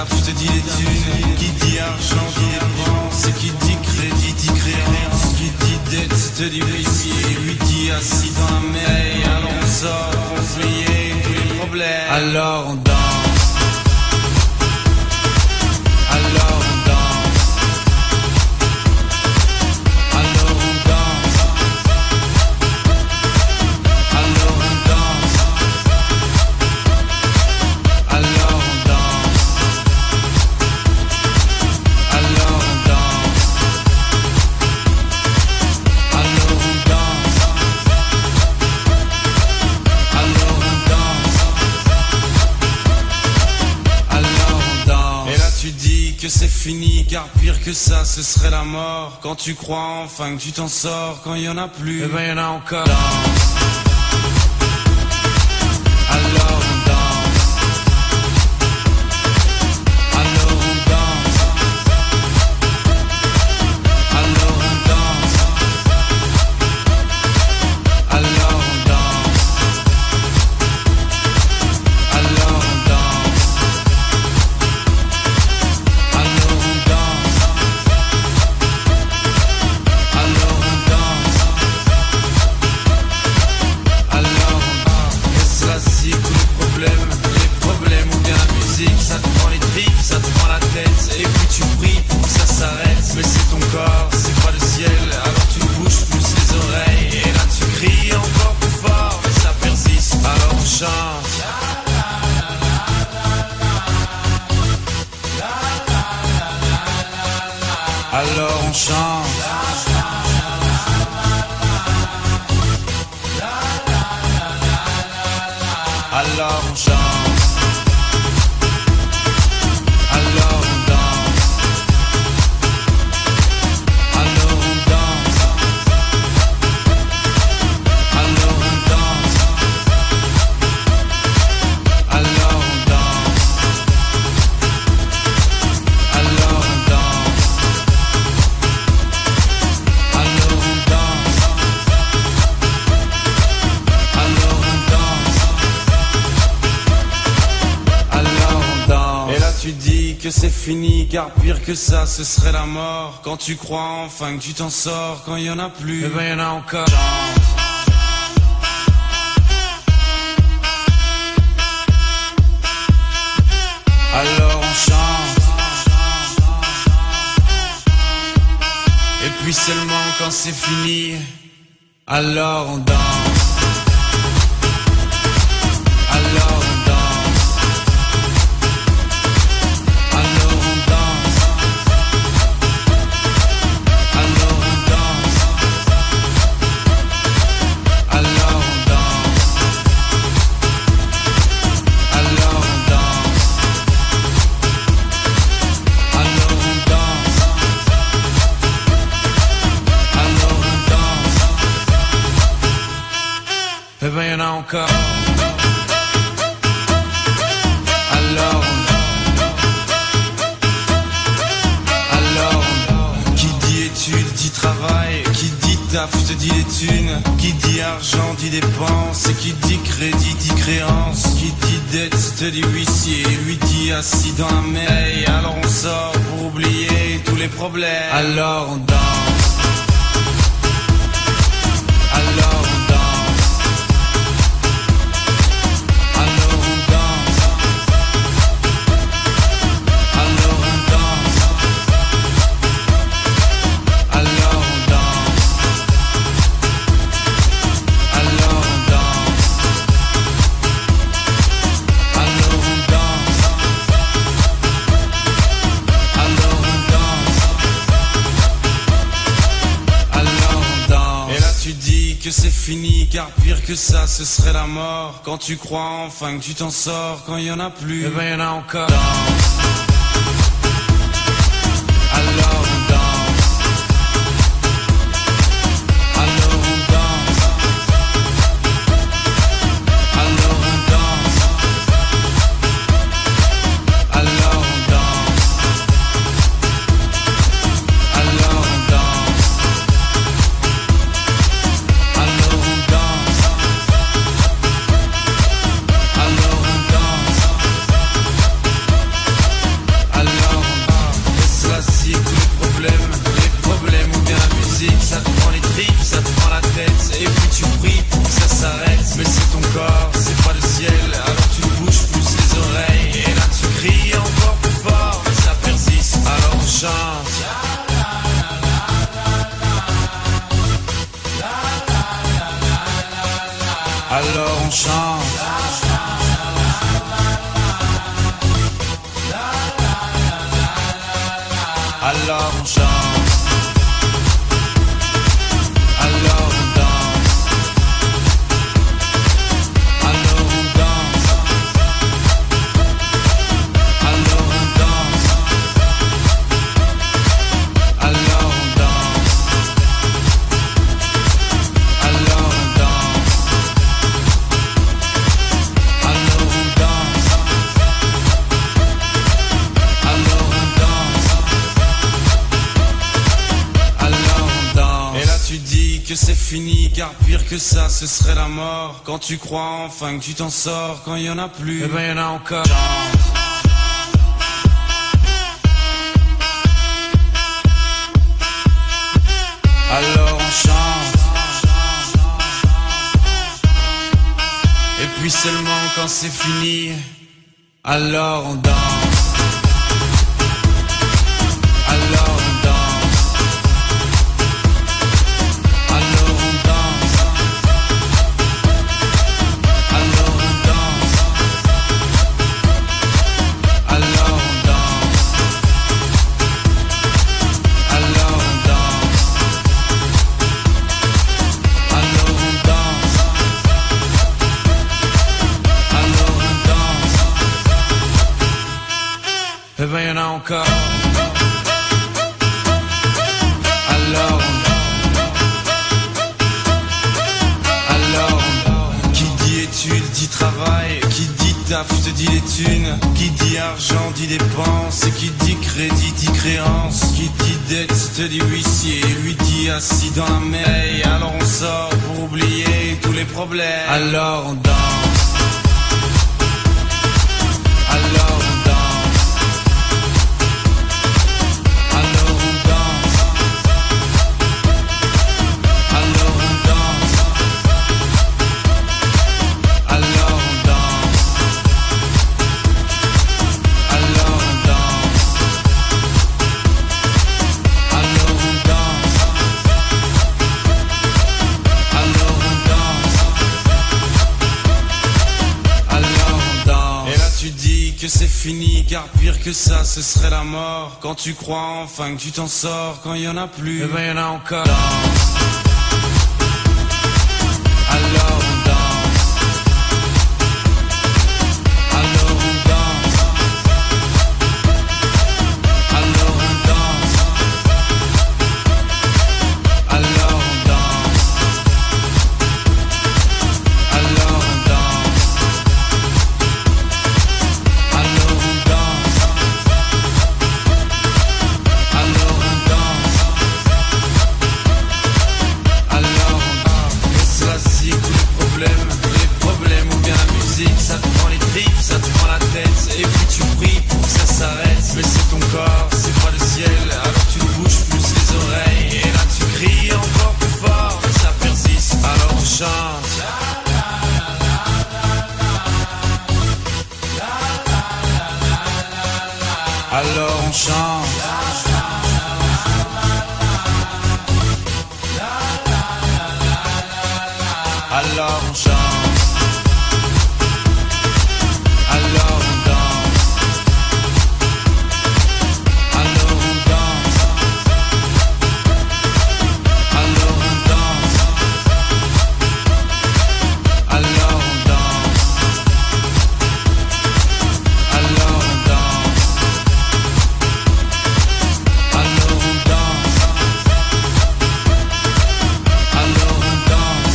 taf te dit les thunes. Qui dit argent dit dépense. Et qui dit crédit dit créance. Qui dit dette te dit huissier. Lui dit assis dans la mer. Alors on sort pour oublier tous les problèmes. Alors on danse. Alors on danse. Alors on danse. Alors on danse. Alors on danse. Alors on danse. Alors on danse. Alors on danse. Alors on danse. Et là tu dis que c'est fini, car pire que ça ce serait la mort. Quand tu crois enfin que tu t'en sors, quand il y en a plus, eh ben y en a encore. Danse. Alors on danse. Alors on danse. Alors on danse. Alors on danse. Alors on danse. Alors on danse. Alors on danse. Alors on danse. Et cela c'est tous les problèmes ou bien la musique. Ça te prend les tripes, ça te prend la tête. Et puis tu pries pour que ça s'arrête. Mais c'est ton corps, c'est pas le ciel. Alors tu bouges plus les oreilles. Et là tu cries encore plus fort. Mais ça persiste, alors on chante. Alors on chante. Alors on chante. Alors on danse. Alors on danse. Alors on danse. Alors on danse. Alors on danse. Alors on danse. Alors on danse. Alors on danse. Et là tu dis que c'est fini, car pire que ça ce serait la mort. Quand tu crois enfin que tu t'en sors, quand il y en a plus, eh ben y en a encore. Alors on chante. Et puis seulement quand c'est fini, alors on danse. Alors on danse. Alors on danse. Alors on danse. Alors on danse. Alors on danse. Alors on danse. Alors on danse. Eh ben y en a encore. Alors qui dit études dit travail, qui dit taf te dit les thunes, qui dit argent dit dépense, et qui dit crédit dit créance, qui dit dette te dit huissier, lui dit assis dans la mer. Alors on sort pour oublier tous les problèmes. Alors on danse. Alors on danse. Alors on danse. Alors on danse. Alors on danse. Alors on danse. Alors on danse. Alors on danse. Alors on danse. Et là tu dis que c'est fini, car pire que ça ce serait la mort. Quand tu crois enfin que tu t'en sors, quand il y en a plus, eh ben y en a encore. Danse. Alors on danse. Alors on danse. Alors on danse. Alors on danse. Alors on danse. Alors on danse. Alors on danse. Alors on chante. Alors on chante. Alors on danse. Alors on danse. Alors on danse. Alors on danse. Alors on danse. Alors on danse. Alors on danse. Alors on danse. Et là tu dis que c'est fini, car pire que ça ce serait la mort. Quand tu crois enfin que tu t'en sors, quand il y en a plus, eh ben y en a encore. Alors on chante. Et puis seulement quand c'est fini, alors on danse. Alors on danse. Alors on danse. Alors on danse. Alors on danse. Alors on danse. Alors on danse. Alors on danse. Eh ben y'en a encore. Alors qui dit études dit travail, qui dit taf te dit les thunes, qui dit argent dit dépenses, et qui dit crédit dit créance, qui dit dette te dit huissier, lui dit assis dans la mer. Alors on sort pour oublier tous les problèmes. Alors on danse. Alors on danse. Alors on danse. Alors on danse. Alors on danse. Alors on danse. Alors on danse. Alors on danse. Alors on danse. Et là tu dis que c'est fini, car pire que ça ce serait la mort. Quand tu crois enfin que tu t'en sors, quand il y en a plus, eh ben y en a encore. Alors on danse. Alors on danse. Alors on danse. Alors on danse. Alors on danse. Alors on danse. Alors on danse. Alors on danse. Et cela c'est tous les problèmes ou bien la musique, ça te prend les tripes, ça te prend la tête, et puis tu pries pour que ça s'arrête. Mais c'est ton corps, c'est pas le ciel, alors tu te bouges plus les oreilles, et là tu cries encore plus fort, mais ça persiste. Alors on chante. Alors on chante. Alors on chante. Alors on danse. Alors on danse. Alors on danse. Alors on danse. Alors on danse. Alors on danse. Alors on danse.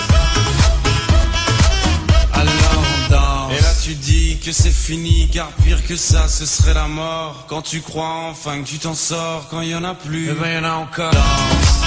Alors on danse. Et là tu dis que c'est fini, car pire que ça ce serait la mort. Quand tu crois enfin que tu t'en sors, quand il y en a plus, eh ben y en a encore.